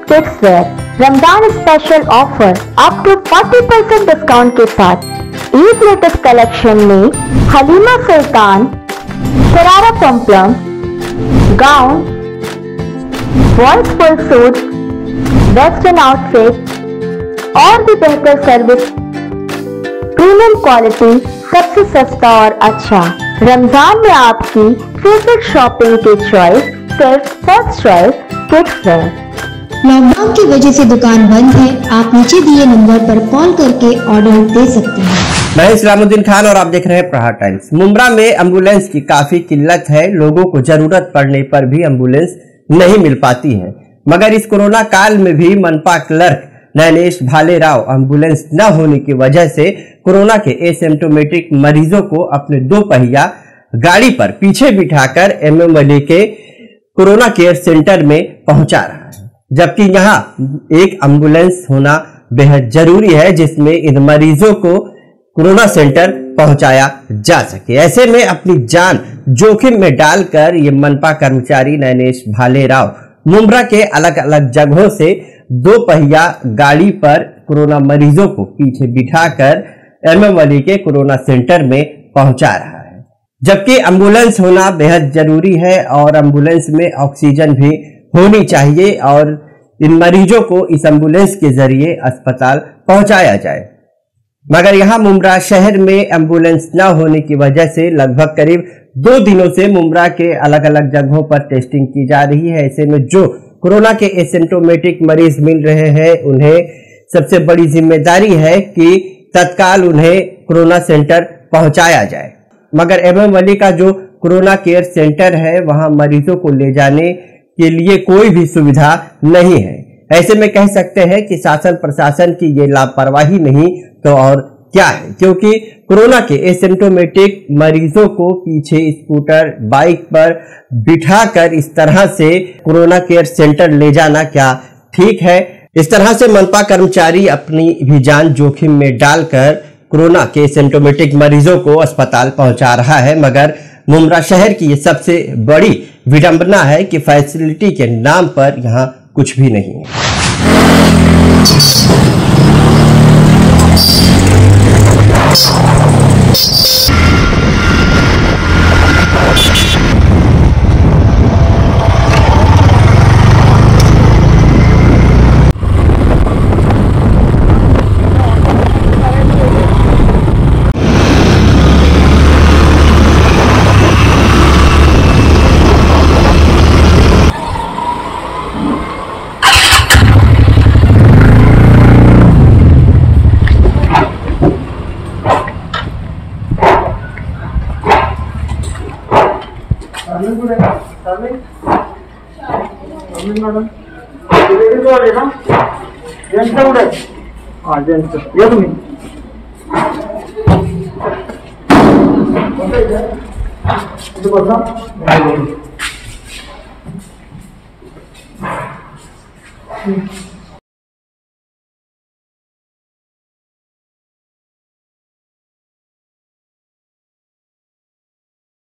Kids wear Ramzan special offer up to 40% discount के साथ Eid latest collection में हलीमा सुल्तान, शरारा पम्पलम, gown, boys full suit, western outfit और भी बेहतर सर्विस, प्रीमियम क्वालिटी, सबसे सस्ता और अच्छा। रमजान में आपकी फेवरेट शॉपिंग की चॉइस सिर्फ first choice kids wear. Lockdown की वजह से दुकान बंद है, आप नीचे दिए नंबर पर कॉल करके ऑर्डर दे सकते हैं। मैं इस्लामुद्दीन खान और आप देख रहे हैं प्रहार टाइम्स। मुंब्रा में एम्बुलेंस की काफी किल्लत है, लोगों को जरूरत पड़ने पर भी एम्बुलेंस नहीं मिल पाती है। मगर इस कोरोना काल में भी मनपा क्लर्क नैनेश भालेराव एम्बुलेंस न होने की वजह से कोरोना के एसिम्प्टोमेटिक मरीजों को अपने 2 पहिया गाड़ी पर पीछे बिठाकर एमएमवली के कोरोना केयर सेंटर में पहुंचा रहा है, जबकि यहाँ एक एम्बुलेंस होना बेहद जरूरी है जिसमें इन मरीजों को कोरोना सेंटर पहुंचाया जा सके। ऐसे में अपनी जान जोखिम में डालकर ये मनपा कर्मचारी नैनेश भालेराव मुंब्रा के अलग अलग जगहों से 2 पहिया गाड़ी पर कोरोना मरीजों को पीछे बिठाकर एमएमवली के कोरोना सेंटर में पहुंचा रहा है, जबकि एम्बुलेंस होना बेहद जरूरी है और एम्बुलेंस में ऑक्सीजन भी होनी चाहिए और इन मरीजों को इस एम्बुलेंस के जरिए अस्पताल पहुंचाया जाए। मगर यहाँ मुंब्रा शहर में एम्बुलेंस न होने की वजह से लगभग करीब 2 दिनों से मुंब्रा के अलग अलग जगहों पर टेस्टिंग की जा रही है। ऐसे में जो कोरोना के एसिम्प्टोमेटिक मरीज मिल रहे हैं उन्हें सबसे बड़ी जिम्मेदारी है कि तत्काल उन्हें कोरोना सेंटर पहुंचाया जाए। मगर एमएमवली का जो कोरोना केयर सेंटर है वहां मरीजों को ले जाने के लिए कोई भी सुविधा नहीं है। ऐसे में कह सकते हैं कि शासन प्रशासन की ये लापरवाही नहीं तो और क्या है, क्योंकि कोरोना के एसिम्प्टोमेटिक मरीजों को पीछे स्कूटर बाइक पर बिठाकर इस तरह से कोरोना केयर सेंटर ले जाना क्या ठीक है? इस तरह से मनपा कर्मचारी अपनी भी जान जोखिम में डालकर कोरोना के एसिम्प्टोमेटिक मरीजों को अस्पताल पहुंचा रहा है। मगर मुंब्रा शहर की ये सबसे बड़ी विडंबना है कि फैसिलिटी के नाम पर यहाँ कुछ भी नहीं है। मैडम हाँ जेंट्स ये तुम्ही बसा